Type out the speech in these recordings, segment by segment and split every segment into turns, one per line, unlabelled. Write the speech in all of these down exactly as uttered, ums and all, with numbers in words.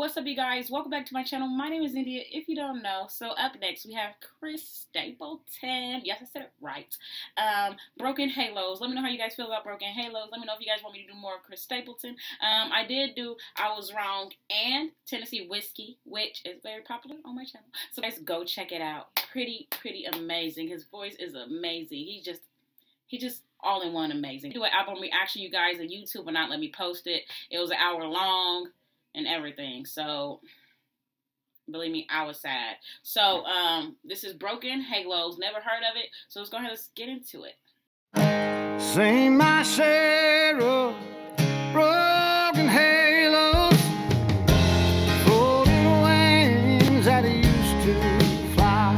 What's up, you guys? Welcome back to my channel. My name is India, if you don't know. So up next, we have Chris Stapleton. Yes, I said it right. Um, Broken Halos. Let me know how you guys feel about Broken Halos. Let me know if you guys want me to do more Chris Stapleton. Um, I did do I Was Wrong and Tennessee Whiskey, which is very popular on my channel. So guys, go check it out. Pretty, pretty amazing. His voice is amazing. He just, he just all in one amazing. Do an album reaction, you guys, on YouTube, but not let me post it. It was an hour long and everything, so believe me, I was sad. So um this is Broken Halos. Never heard of it, so let's go ahead and let's get into it.
Sing my share of broken halos, folded wings that used to fly.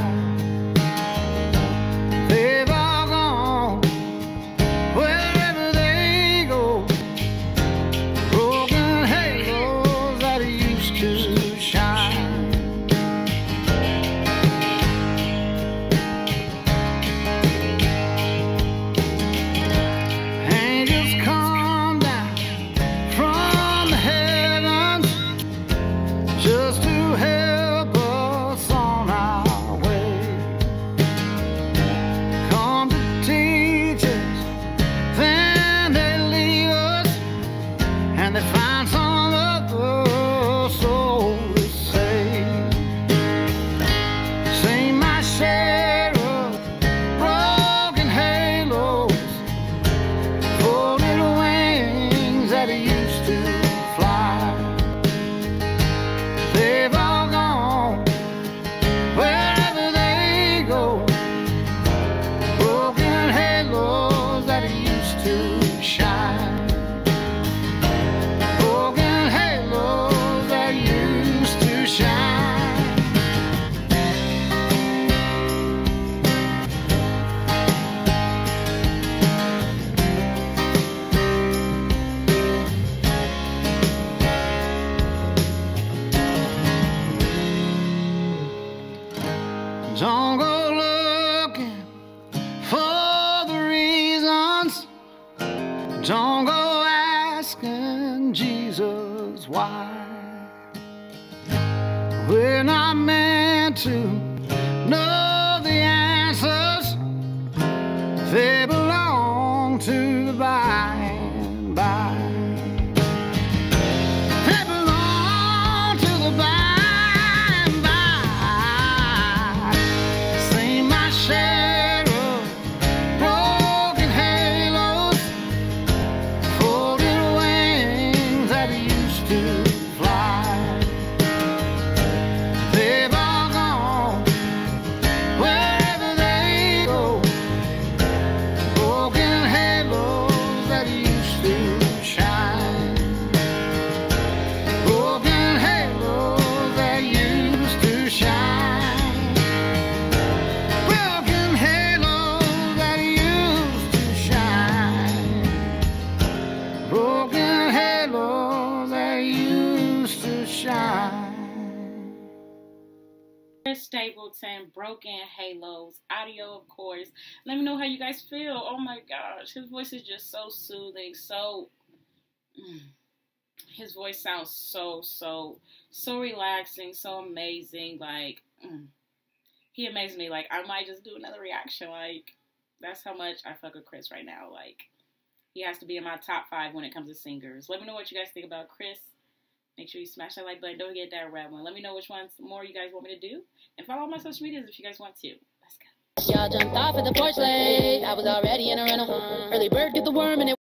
They've all gone wherever they go. Broken halos that used to shine. Angels come down from the heavens just to help us on our way. Come to teach us, then they leave us, and they find some other soul to save. Sing my share of broken halos, folded wings that used to fly. They've all gone wherever they go. Broken halos that used to shine. Broken halos that used to shine. Don't go looking for the reasons. Don't go asking Jesus why. We're not meant to know the answers. They belong to the by and by. They belong to the by and by. Sing my share of broken halos, folded wings that used to fly. They've all gone wherever they go. Broken halos that used to shine. Broken halos that used to shine. Broken halos that used to shine. Broken halos that used to shine.
Chris Stapleton, Broken Halos, audio, of course. Let me know how you guys feel. Oh my gosh, his voice is just so soothing, so mm, his voice sounds so so so relaxing, so amazing. Like mm, he amazed me. Like I might just do another reaction. Like that's how much I fuck with Chris right now. Like he has to be in my top five when it comes to singers. Let me know what you guys think about Chris. Make sure you smash that like button. Don't forget that red one. Let me know which ones more you guys want me to do. And follow all my social medias if you guys want to. Let's go.
Y'all jumped off at the porch late. I was already in a rental. Early bird get the worm and it